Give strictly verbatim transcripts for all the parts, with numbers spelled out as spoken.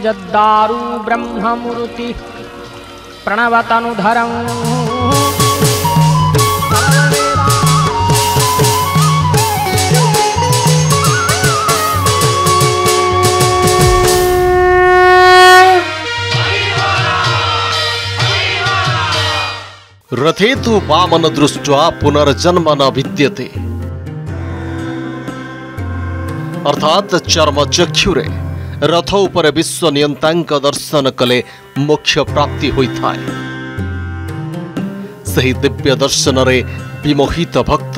जद्दारु ब्रह्ममूर्ति प्रणवतनुधरं रथेतु वामन दृष्ट्वा पुनर्जन्म न विद्यते अर्थात चर्म चक्षुरे रथ उपरे विश्व नियंतांक दर्शन कले मोक्ष प्राप्ति होइथाय। सही दिव्य दर्शन रे विमोहित भक्त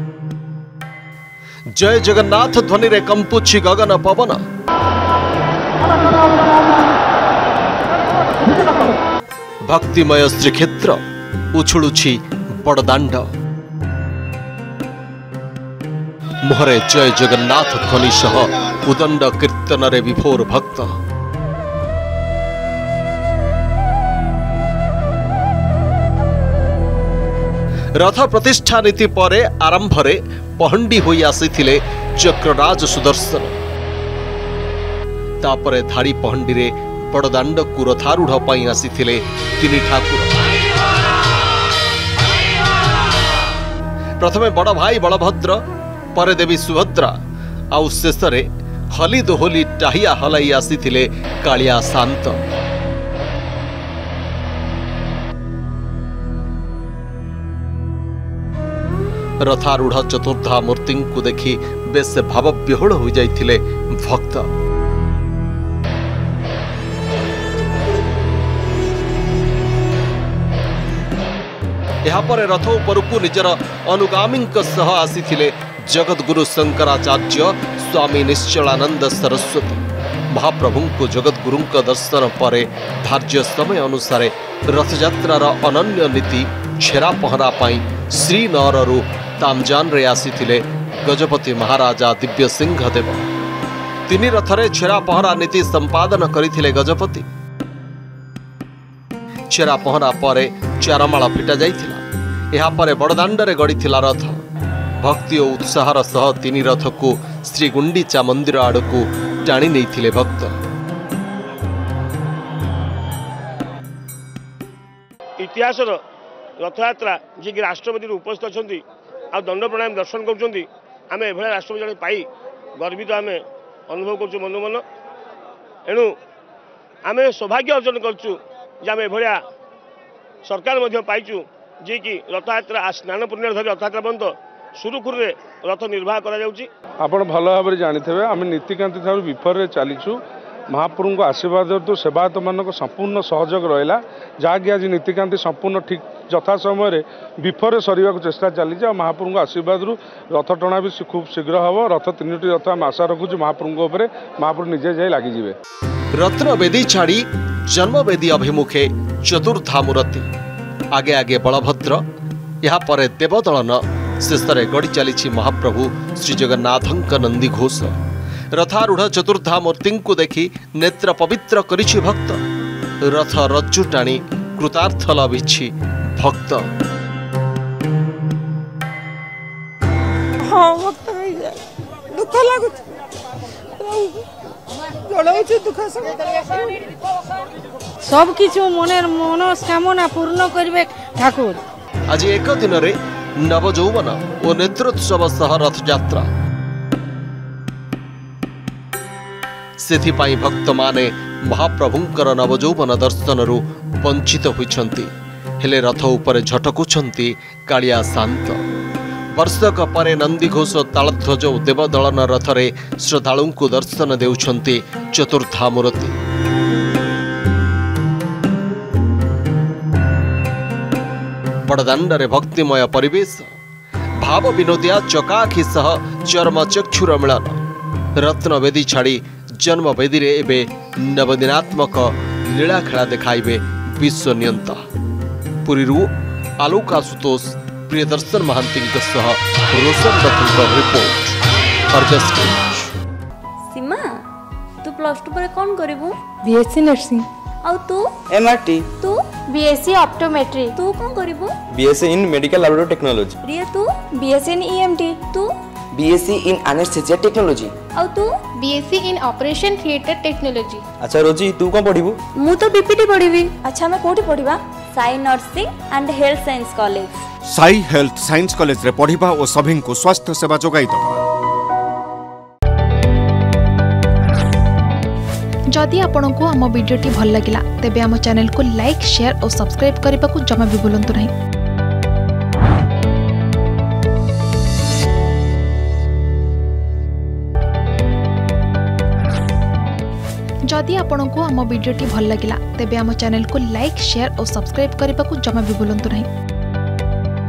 जय जगन्नाथ ध्वनि रे कंपुछि गगन पवन भक्तिमय श्रीक्षेत्र उछुलुछि बड़दाण्ड मुहरे जय जगन्नाथ ध्वनि सह उदंड कीर्तन रे विभोर भक्त रथ प्रतिष्ठा नीति परे आरंभ रे पहंडी होई आसीथिले चक्रराज सुदर्शन तापरे धाड़ी पहंडी रे बड़दाण्ड को रथारूढ़ पाई आसीथिले तिनि ठाकुर। प्रथमे बड़ भाई बलभद्र परे देवी सुभद्रा आउ शेषरे हली दोहली टाहिया हलाई आसीथिले कालिया शांत। रथारूढ़ चतुर्धा मूर्ति को देखि बेस भाव विह्वल हो जाइथिले भक्त। यापर रथ उपरकू निजर अनुगामी सह आसीथिले जगद्गुरु शंकराचार्य स्वामी निश्चलानंद सरस्वती। महाप्रभु को जगद्गुरु दर्शन पर धार्य समय अनुसार रथयात्रार अनन्य नीति छेरा पहरा पाई श्रीनगरु तामजान रे आसीथिले गजपति महाराजा दिव्य सिंह देव। तीन रथरे छेरा पहरा नीति संपादन करथिले गजपति। छेरा पहरा पर चारमाला फिटा जाइथिला। यहाँ पर बड़दाण्ड रे गड़ीथिला रथ। भक्ति और उत्साहर सह तीन रथ को श्री गुंडीचा मंदिर आड़कू टाणी नैथिले भक्त। इतिहास रथयात्रा जी कि राष्ट्रपति उपस्थित अच्छी आ दंड प्रणाम दर्शन कर आम एभा राष्ट्रपति जन पाई गर्वित आम अनुभव कर मन मन एणु आम सौभाग्य अर्जन करें एभा सरकार पाइचु जी कि रथयात्रा स्नान पूर्णिमा धरी रथयात्रा पर्यंत सुरुखुरु रथ निर्वाह करा आपण भल भाव जानते आम नीतिकांति ठार विफर चलीचु। महाप्रभु को आशीर्वाद तो सेवायत मान संपूर्ण सहयोग रहा जहाँकि आज नीतिकांति संपूर्ण ठीक यथा समय विफर सर चेष्टा चली। महाप्रभु आशीर्वाद रथ टणा भी खूब शीघ्र हम रथ तीन रथ आम आशा रखुचु महाप्रभु महाप्रभु निजे जाए लगिजे। रत्न बेदी छाड़ी जन्म बेदी अभिमुखे चतुर्धा मूर्ति आगे आगे बलभद्र यहाँ पर देवदलन शेष गड़ी चली महाप्रभु श्री जगन्नाथंक नंदी घोष। रथारूढ़ चतुर्धा मूर्ति को देखि नेत्र पवित्र करिछि भक्त। रथ रज्जु टाणी कृतार्थ लभिछि भक्त। हाँ भक्त दुख लगुच सब किछु मनेर मनोकामना पूर्ण करिवे ठाकुर। आज एक दिन रे नवजौवन और नेत्रोत्सव सह रथ यात्रा सेथिपाई भक्त माने महाप्रभुंकर नवजौवन दर्शन रु वंचित होइछंती। हेले रथ उपरे झटकुछंती कालिया शांत। वर्षक परे नंदीघोष तालध्वज देवदलन रथरे श्रद्धालु को दर्शन देउछंती चतुर्धा मूर्ति। बड़दाण्ड रे भक्तिमय परिवेश भाव विनोदिया चकाखी सह चर्म चक्षुर मिलन। रत्न वेदी छाड़ी जन्म वेदी रे एबे नवदिनात्मक लीला खेला देखाइबे विश्व नियंता। पुरीरू आलोक आशुतोष प्रियदर्शन महांती सह Roshan Rathunkar report Argus news. Seema तू प्लस टू पर कौन करिवु? BSc nursing. और तू? एमआरटी। तू? BSc optometry. तू कौन करिवु? BSc in medical laboratory technology. Riya तू? BSc in EMT. तू? BSc in anaesthesia technology. और तू? BSc in operation theatre technology. अच्छा रोजी तू कौन पढ़िबू? मु तो बीपीटी पढ़िबी। अच्छा मैं कोठी पढ़िबा? Sai nursing and health science college. Sai health science college रे पढ़िबा और सभी को स्वास्थ्य सेवा जोगाई दबा। जदि आपंक आम भिडी भल लगा तेब आम चैनल को लाइक शेयर और सब्सक्राइब करने को जमा भी भूलु नहीं। जदि आपंक आम भिडी भल लगा तेब आम चैनल को लाइक शेयर और सब्सक्राइब करने को जमा भी भूलु नहीं।